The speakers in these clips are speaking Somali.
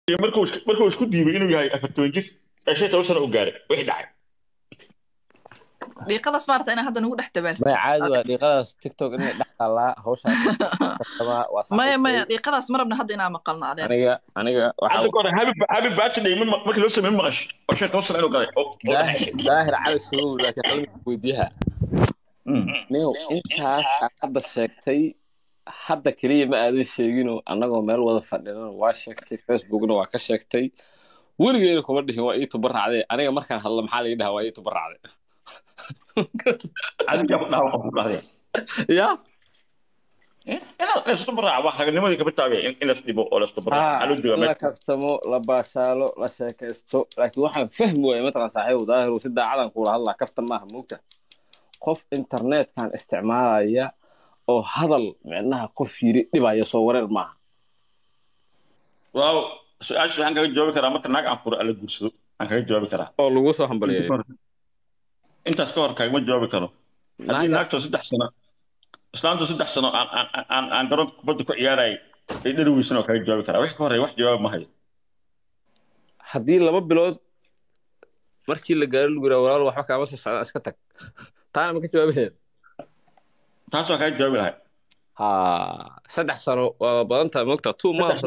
markuu isku diibay inuu yahay 40 jir ee 15 sano u gaaray wixii dhacay dhiiqadaas maarta inaa hadda nagu dhex ما tabaarsid عاد ودقيقة تيك توك إني دخل الله هوش maya dhiiqadaas ma rabna hadda inaa maqalno adeer أنا hadda goor habib baatay min markii loo sameeyay maqash oo 15 sano inuu galay ظاهر على السرور لكن خليني ويديها نيو إنتاس حد شيكتي حد كريم ما أدري شيء أنا قام مال وظف فنان واشكتي فيسبوك إنه وكش شيكتي ورجع لكم أده هو أي تبرع عليه أنا ما كان هلا محل يده هو أي تبرع عليه adiga dhaw qof qaday يا ina istabara wax ragnimada ka bitaabay in la dhibo oo la istabara alu diga لا كفتمو لا باشالو لا شيكستو لكن واحد فهمه مثلا صاحب ظاهر وسد عالم كورة هلا كفتم ما موجة قف إنترنت كان استعمالية أو هذا معناها قف يبقى يصور الماء waaw su'aasha aan kaga jawaabi karaa marka naag aan furo ala guursado aan kaga jawaabi karaa أو لو وصل هم بليه intaas ka hor kaagama jawaabi karo haddii naagto 3 sano islaantu 3 sano aan garoonka kubadda ku ciyaaray ay dhariwiisana kaga jawaabi karaa wix ka horeey wax jawaab ma hayo haddii laba bilood markii la gaaro lagu yiraahdo walaal waxba kaama soo socdaan iska tag taana ma ka jawaabayn taas waa kaga jawaabi lahay ha 3 sano waa badan tahay moogta 2 months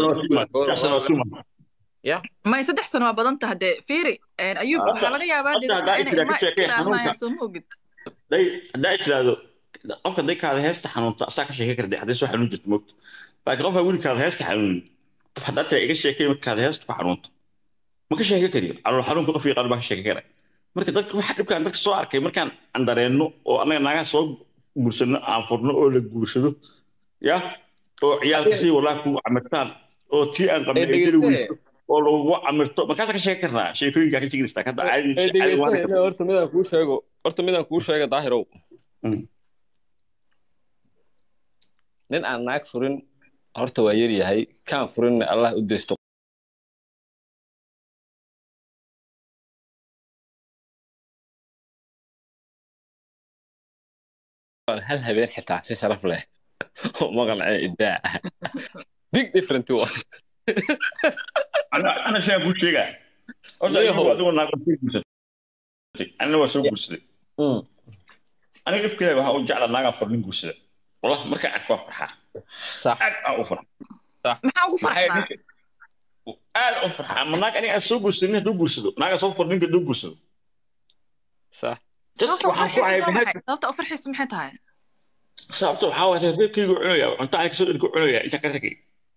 ya may 3 sano waa badan tahay dee fiiri ayuub waxaa laga yaabaa inay ma iskhilaafnayaan soo moogid haddaa tiraahdo qofka dadkaada heesta xanuunta asaa ka sheekay karday haddii soo xanuun jirto moogta laakiin qofka wiilkaada heesta xanuunin qof haddaa taa iga sheekay markaada heesta ku xanuunta ma ka sheekay kariyo calool xanuunka qof yaqaan baa ka sheekay karay marka dadka waxa dhibkaan dadka soo arkay markaan aan dareenno oo anaga naagaha soo guursano aan furno oo la guursado ya oo ciyaalka si walaa ku camirtaan oo tii aan qabnay ay dhariwiisto oo lagu camirto markaas ka sheekay karnaa sheekooyinka ka sheegnaysta hadda caadi horta midaan kuu sheego daahirow nin aan naag furin horta waa yar yahay kaan furin Allah u deysto hal habeen xitaa si sharaf leh ma qancay idaa big different to أنا شايف وش كذا. أصلاً هو أقول ناقص كذا. أنا واسوق قصدي. أنا كيف كذا بحاول جعل ناقص فرنين قصدي. والله مركز أكبر فرحة. صح. أكبر فرحة. صح. maxaa ugu farxaa أكبر فرحة. من ناقص أنا أسوق قصدي إنه دوب قصدي. ناقص أوفر فرنين دوب قصدي. صح. sababta u farxiisu maxay tahay sababta waxaa waaye reerkii gucunaya cunto ay kasoo dhig gucunaya inta ka ragay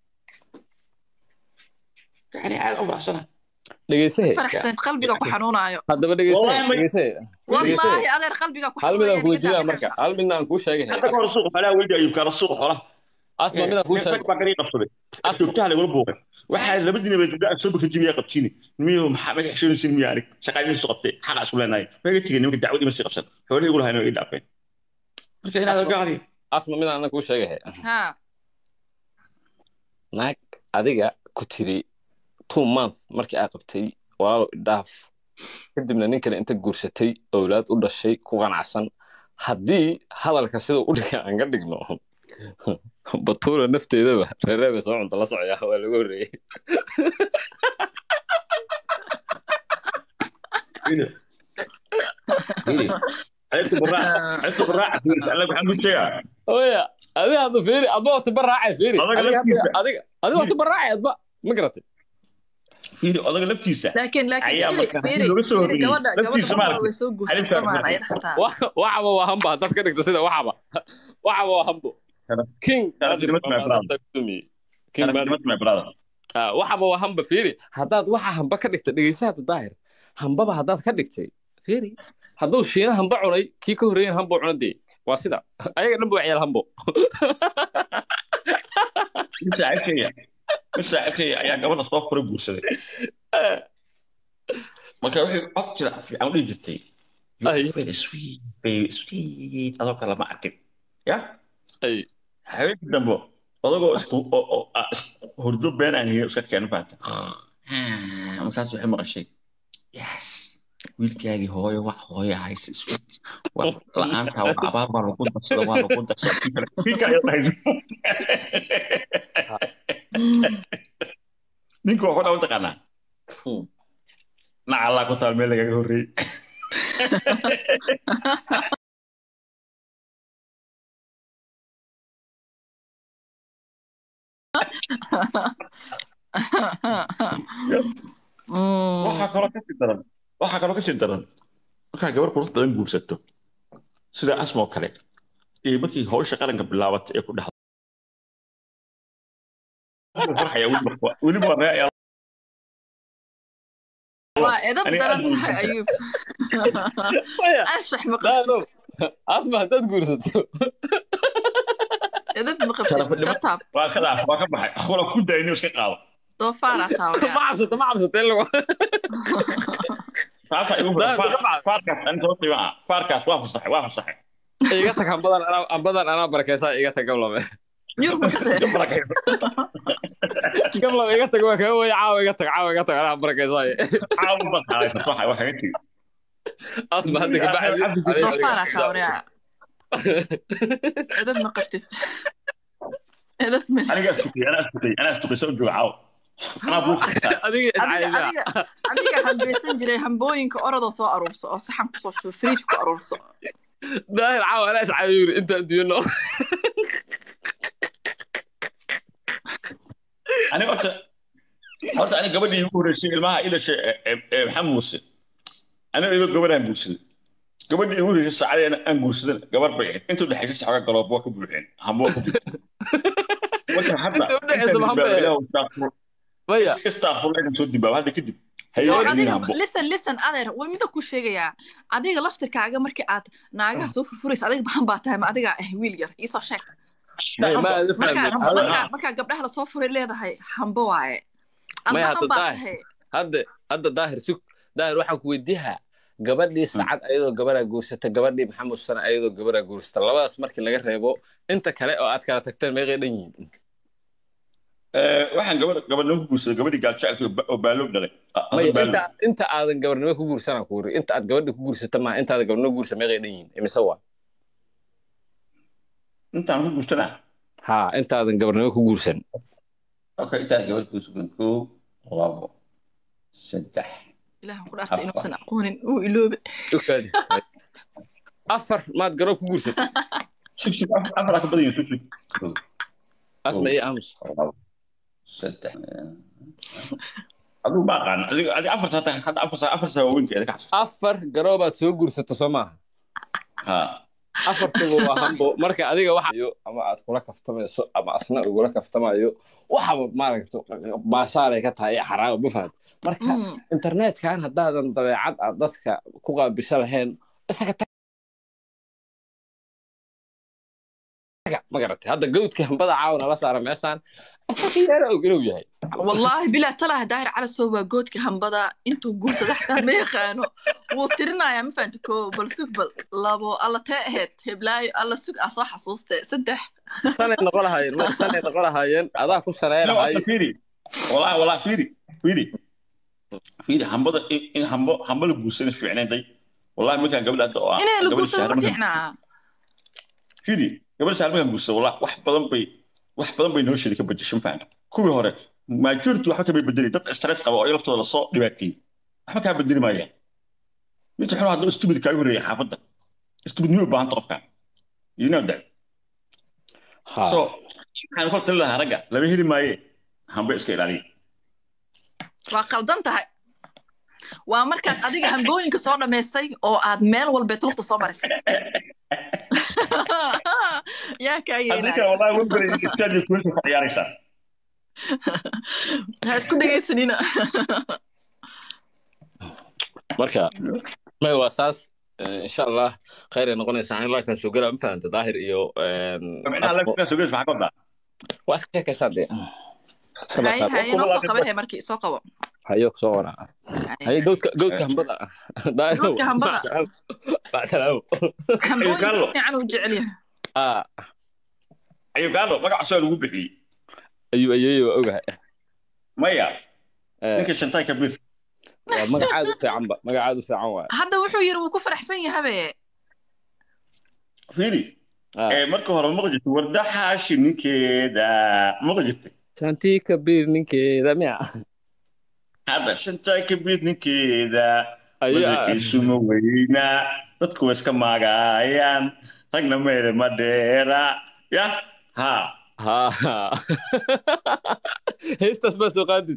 yani aad u faraxsana dhageysahay faraxsan qalbiga ku xanuunayo haddaba dhageysahay wallahi adeer qalbiga ku hal midaan kuu jiraa marka hal midaan kuu sheegay hadda ka hor suuq xalaa weydi ayuu kala suuq xoolaha asma midaan kuu sheegay baa qariib qabsaday joogtaha lagu buuqay waxa laba dinaba gabdhaha soo baka jibiya qabtiini miyo maxaa magac xishoonin miyo arig shaqadii soo qabtay xaq isku leenahay waxa tigay nimanka dacwadi ma sii qabsan xoolaha igu lahayn oo ii dhaafeen marka inaad gaari asma midaan kuu sheegay ha naag adiga ku tiri 2 months markii aad qabtay walaal dhaaf kadibna nin kale inta guursatay awlaad u dhashay ku qanacsan haddii hadalka sida u dhigay aan ka dhigno batuula nafteedaba reereeba soo cunta la socya waa lagu horeeyay عرفت بالراحه قال لك محمد شيء اويا هذه هذا فيري ابو تبرعي فيري هذه تبرعي ابا ما قرأتي فيري اضغط لفتيسه لكن فيري gabadha way soo guurtay tamaan ay dhaxtaa waxaba waa hamba dad ka dhigta sida waxaba waa hambo king waxaba waa hamba fiiri haddaad waxa hamba ka dhigta dhegeysaha daahir hambaba haddaad ka dhigtay fiiri hadduu shiina hamba cunay kii ka horeeyay hamba cunadii waa sida ayaga dhanba ciyaal hambo مساعدك يا قبل الصوف كره غورسده marka wixii cod jira fiican u dhigtay very sweet adoo kala ma arkin ya ay habeen dambo adagoo isku hurdo been aan iska keen faata markaas waxay maqashay yes wiilkaagii hooyo wax hooyo haysa sweet la'aanta wax abaaba lagu darsado waa lagu darsado fiika ay dhahay ninka wuxuu dhaw taqaanaa naca allah ku taal meel lagaga horreeyey waxaa kaloo kasii daran markaa gabar qurux badan guursato sida asmoo kale iyo markii hawsha qaranka bilaabatay ee ku dhexdo weliba waa waa edab daran tahay ayuub anshax ma qabto asma haddaad guursato edab ma qabto shataab waa ka baxay wala ku daayno iska qaado doofaara taawa ma cabsato in lagu faarkaas waa fasaxay iga tag hambadan anaa barakaysaa iga tag gablame gablame iga tag waa kaga waya caawa iga tag anaa barakaysaa asma hadda kabacdi doofaara taawriya edab ma qabtid edab ma anaa istukay soo jooga caawa adiga hambeysan jiray hambooyinka orodoo soo aruurso oo saxan kusoo shubo fridge ku aruurso daahir caawa anaa iscaayuri inta adduunyo nool horta ani gabadhii ugu horreysay ilmaha ii dhashay maxamed muuse aniga idoo gabadhaan guursaday gabadhii ugu horreysay saacadii aan guursadan gabar bay ahayd intuu dhexaysay saxoga galoob waa ka buuxeen hamba waa ku jirta marka hadda maya istaafurlayna soo dibaab hadda kadib listen adeer way mida ku sheegayaa adiga laftirkaaga markii aad naagaha soo furfuraysa adiga baxan baa tahay ma adigaa wiil yar iisoo sheeg markaa gabdhaha lasoo furay leedahay hambo waaye hadda daahir waxaan ku weydiihaa gabadhii sacad ayadoo gabaraa guursata gabadhii maxamed sana ayadoo gabaraa guursata labadaas markii laga reebo inta kale oo aad kala tagteen meeqay dhan yihiin waxaan gabadhnimo ku guursaday gabadhii gaaljacelka oo baaloog dhalay inta aadan gabarnimo ku guursanaa ku wari inta aad gabadhii ku guursata maaha intaadan gabarnimo ku guursa meeqay dhan yihiin imise waa intaan ku guursanaa ha intaadan gabarnimo ku guursan okay intaan gabadh ku sugan 2 2 3 ilaahan ku dhaartay inuusan aqoonin uu iloobe afar maad garoob ku guursat afar ka badan yahay asma iyo ams 3 aduu ma qaan adi afar saawinkeeda ka afar garoobaad soo guursato soo maaha ha afartuba waa hambo marka adiga waxa ama aad kula kaftamayso ama asna ugula kaftamayo waxa maaragto baashaare ka tahay xaraabo bufad marka internetkan haddaadan dabeecad aad dadka ku qaabisho lahayn isaga magaratay hadda gawdka hambada caawna la saara meeshaan asaga og inuu yahay wallahi bila tala daahir cala soo waa goodka hambada intuu guursada xataa ma yaqaano wuu tirinaya ma fahanti ko bal sug bal labo alla tee ahayd heblaayo alla sug aa soo xasuustay 3 sanay noqon lahaayeen adaa ku sareeray wallahi fiiri hambada in hambo la guursada fiicnaaday wallahi markaan gabadha hadda oo inay la guursado fiicnaa fiiri gabadha saalmakan guursada wallahi wax badan bay noo sheegay ka bedeshan faanta kuwii hore majority waxa ka bedeli dad stress qaba oo laftooda la soo dhibaatay waxa ka bedeli maayeen mid xun hadda stupid ka horeeyay xaafada stupid new baan taqaan you know that so waxaan ku talada raga laba heli maaye hamba iska ilaaliyo waa qaldan tahay waa markaad adiga hambooyinka soo dhameystay oo aad meel walba tulta soo marisay yaa ka yeelay adika wallahi wabari istaadi ku soo ciyaaraysa ha isku dhageysanina marka ma wasaas insha Allah khayr ay noqonaysaa in laakiin soo gala ma fahamta daahir iyo macna la ka soo gays maxaa qabda waa iska ka sadde hay noo soo qabay markii soo qabo hayo soo wana hayo goodka hambada daahir goodka hambada bacalaw hambada fiican uu jecel yahay ayu gaalo magac soo lagu bixiyay ayu ogahay maya ninka shantay kabir magacaadu fiican waa hadda wuxuu yiri uu ku faraxsan yahay fiiri marka hore maqjito wardaxa ninkeeda maqjito shantii kabir ninkeeda miya هذا شنتا كبيت كذا أيوة. مدحيسو موينا dadku way iska maagayaan ragna meere madeera ya ha ها هيستس بس وقادد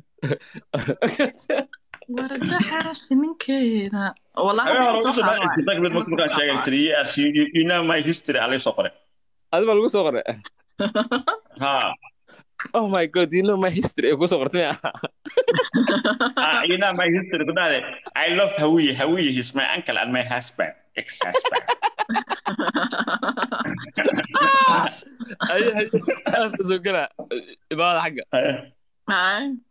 warda xarashi ninkeeda wallahi ayaa hadda hore soo ugu soo qaado dhaxay dag mid markuu ka sheegay 3 years you know my history alay soo qoray هذا ما لقوا صغر. ha Oh my god, you know my history. لقوا صغر تنيا. you know my history كده I love Hawiye he's my uncle and my husband ex-husband أي أنا بس كده. يبقى هذا حاجة. Ay.